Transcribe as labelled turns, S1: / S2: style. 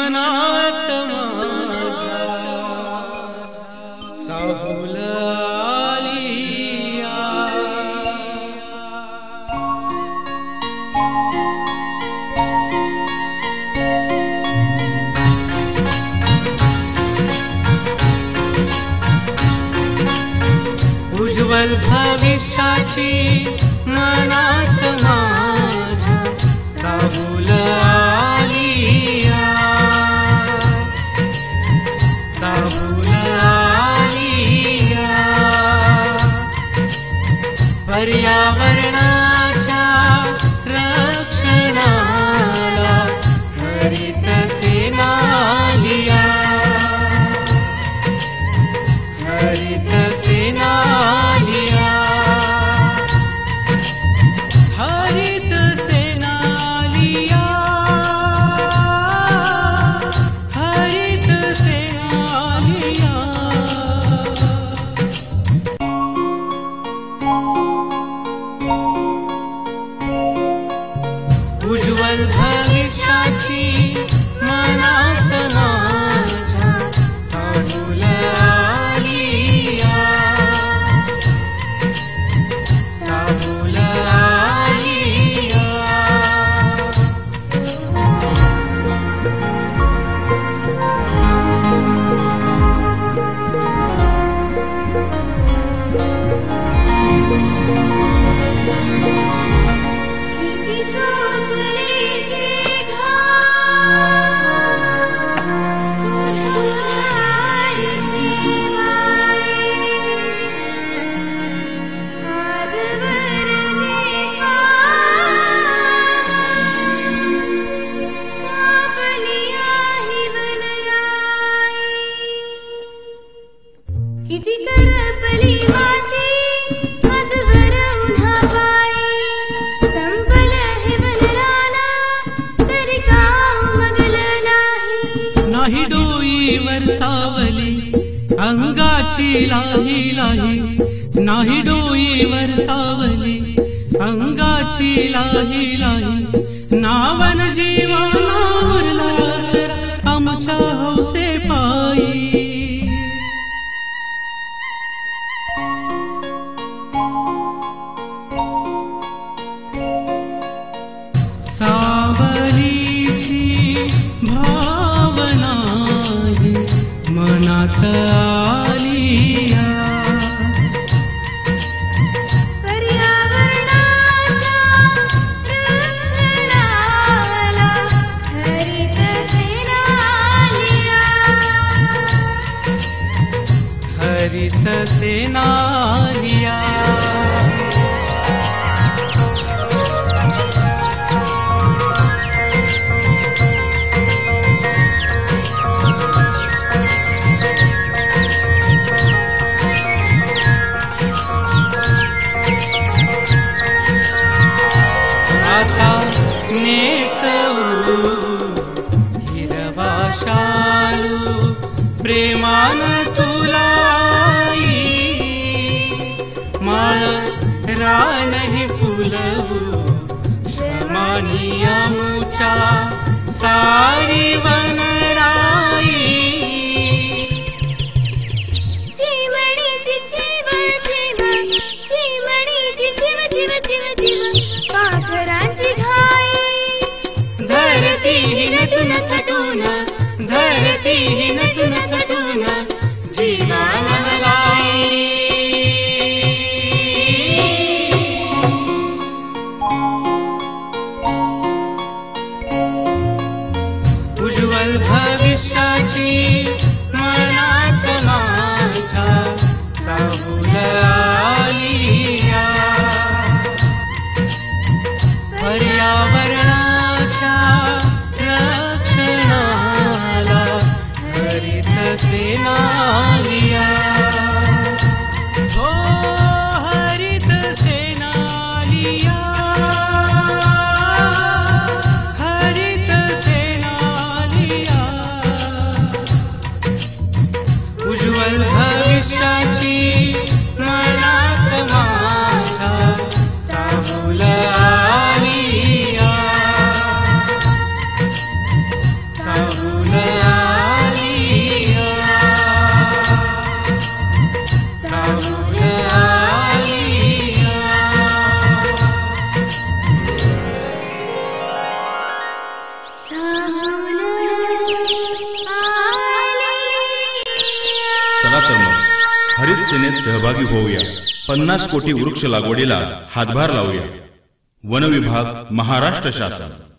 S1: मनात माझ्या चाहूल आलिया. उज्ज्वल भविष्याची मनात माझ्या चाहूल आलिया. चाहूल आलिया. पर्यावरणाच्या रक्षणाला हरित सेना आलिया. हरित सेना आलिया. हरित सेना आलिया. हरित सेना आलिया. उज्ज्वल भविष्याची मनात माझ्या चाहूल आलिया. चाहूल आलिया.
S2: किती सोसले ते घाम सुधारती वाई. आजवरने कापली आहे वनराई. किती करपली माती आजवर उन्हापायी. संपल हे वनराना तरी का उमगलं नाही.
S1: नाही डोईवर सावली अंगाची लाही लाही. नाही डोईवर सावली अंगाची लाही लाही. नावन जीवाला उरला तर आमच्या हौसे पायी. सावलीची भावना ही मनात आलिया.
S2: पर्यावरणाच्या रक्षणाला हरित सेना आलिया.
S1: हरित सेना आलिया. आता नेसवू हिरवा शालू प्रेमान तुलाई. माळ रान हे फुलवू श्रमानी आमुच्या सारी वनराई.
S2: चिमणीची चिवळ चिव. चिमणीची चिव चिव चिव चिव. पाखरांची घाई.
S1: धरती ही नटून थटून. धरती ही नटून थटून जीवाला लाई. उज्ज्वल भविष्याची मनात माझ्या चाहूल आलिया. पर्यावरणाच्या रक्षणाला हरित सेना आलिया. हो हरित सेना आलिया. हरित सेना आलिया.
S3: चला तर मग हरित सेनेत सहभागी होऊया. 50 कोटी वृक्ष लागवडीला हातभार लावूया. वन विभाग, महाराष्ट्र शासन.